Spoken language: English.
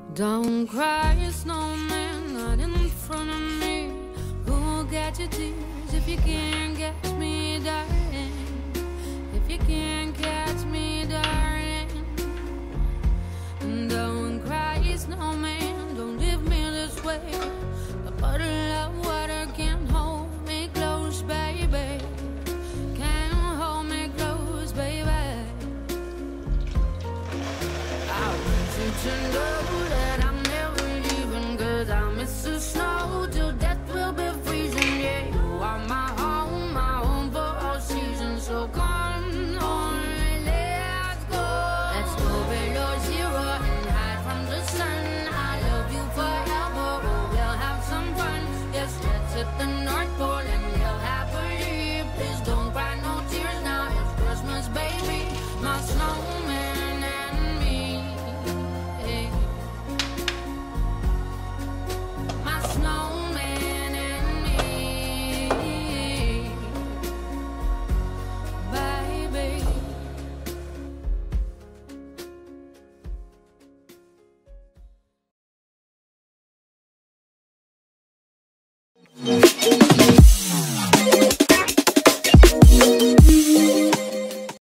Don't cry, snowman, not in front of me. Who'll get your tears if you can't catch me, darling? If you can't catch me, darling. Don't cry, snowman, don't leave me this way. A bottle of water can't hold me close, baby. Can't hold me close, baby. I want you to know that I'm never leaving, 'cause I miss the snow till death will be freezing. Yeah, you are my home for all seasons. So come on, let's go. Let's go below zero and hide from the sun. I love you forever, oh, we'll have some fun. Yes, let's hit the North Pole and live happily. Please don't cry no tears now, it's Christmas, baby. My snowman and me. My snowman and me, baby.